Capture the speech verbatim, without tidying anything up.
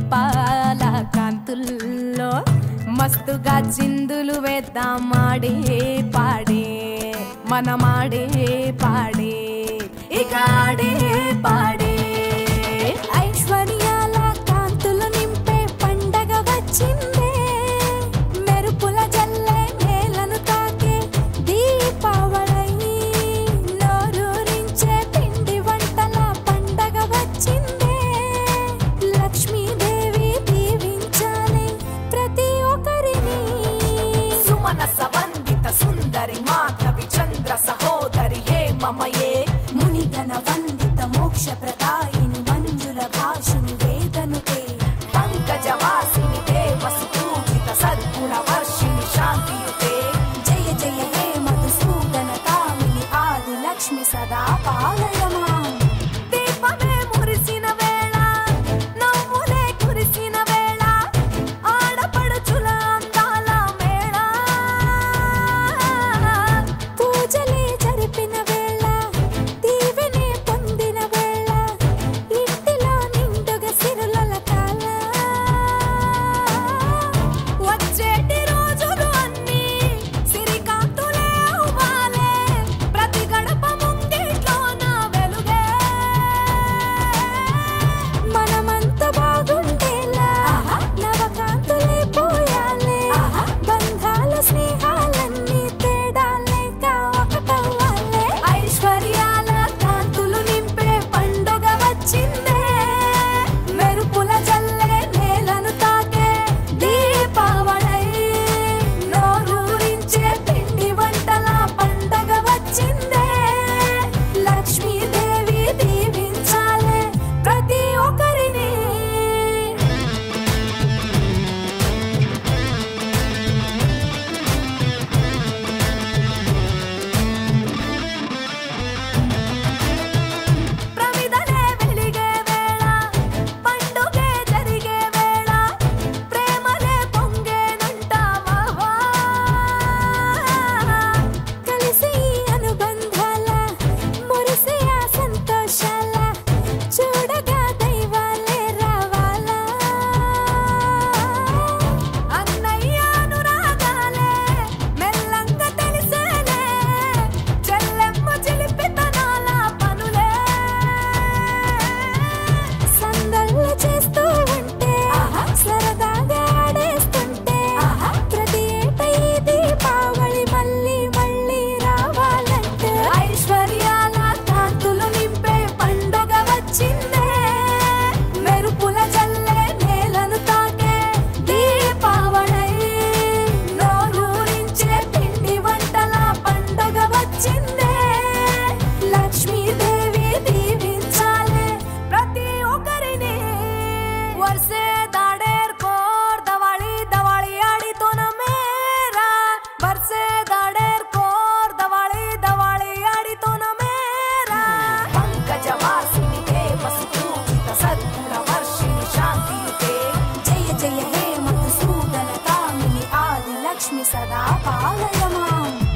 దీపాల కాంతుల్లో మస్తుగా చిందులు వేద్దామాడే పాడే మనమాడే పాడే ఇక ఆడే పాడే ఐశ్వర్యాల కాంతులు నింపే పండగ వచ్చిందే మెరుపుల జల్లే నేలను తాకే దీపావళి నోరూరించే పిండి వంటల పండగ వచ్చిందే లక్ష్మీదేవి దీవించాలి ప్రతి ఒక్కరిని సుమన సవందిత సుందరి మాధవి చంద్ర సహోదరి హే మమయే మునిగణ వందిత మోక్ష ప్రదాయిని మంజుల భాషిని వేదనుతే పంకజవాసిని దేవసు పూజిత సద్గుణ వర్షిణి శాంతియుతే జయ జయ హే మధుసూదన కామిని ఆది లక్ష్మి సదా పాలయమా దీపమే మురిసిన వేళ నవ్వులే కురిసిన వేళ ఆడపడుచుల అందాల మేళ పూజలే జరిపిన వేళ దీవెనే పొందిన వేళ ఇంటిలో నిండుగా సిరుల కాల వచ్చేటి రోజులు అన్నీ సిరికాంతులే అవ్వాలే ప్రతి గడప ముంగిట్లోన వెలుగే మనమంత బాగుండేలా నవకాంతులే పోయాలే బంధాల స్నేహాలన్నీ తేడాలేక ఒకటవ్వాలే ఐశ్వర్యాల కాంతులు నింపే పండుగ వచ్చిందే మెరుపుల జల్లే నేలను తాకే దీపావళి నోరూరించే పిండి వంటల పండగ వచ్చిందే లక్ష్మీదేవి దీవించాలే ప్రతి ఒక్కరిని ప్రమిదలే వెలిగే వేళ పండుగే జరిగే వేళ ప్రేమలే పొంగేనంటావా కలిసి అనుబంధాల మురిసే ఆ సంతోషాల చూడగా దైవాలే రావాలా అన్నయ్య అనురాగాలే మెల్లంగా తెలిసేలే చెల్లెమ్మ చిలిపితనాల పనులే సందళ్ళు చేస్తూ ఉంటే సరదాగా ఆడేస్తుంటే ప్రతి ఏట ఈ దీపావళి మళ్ళీ మళ్ళీ రావాలంటే ఐశ్వర్యాల కాంతులు నింపే పండుగ వచ్చిందే మెరుపుల జల్లే నేలను తాకే దీపావళి నోరూరించే పిండి వంటల పండుగ వచ్చిందే లక్ష్మీదేవి దీవించాలే ప్రతి ఒక్కరిని वर्षे दाडेर कोर दवाळी दवाळी आडितो न मेरा वर्षे दाडेर कोर दवाळी दवाळी आडितो न मेरा पंकजवासिनि देवसु पूजित सद्गुण वर्षिणि शान्तियुते जय जय हे मधुसूदन कामिनि आदि लक्ष्मी सदा पालय माम्